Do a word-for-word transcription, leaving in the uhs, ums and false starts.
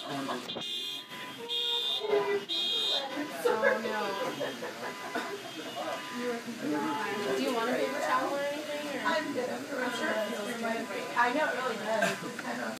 Do you want a paper towel or anything? Or? I'm good. I'm sure. I know it really does.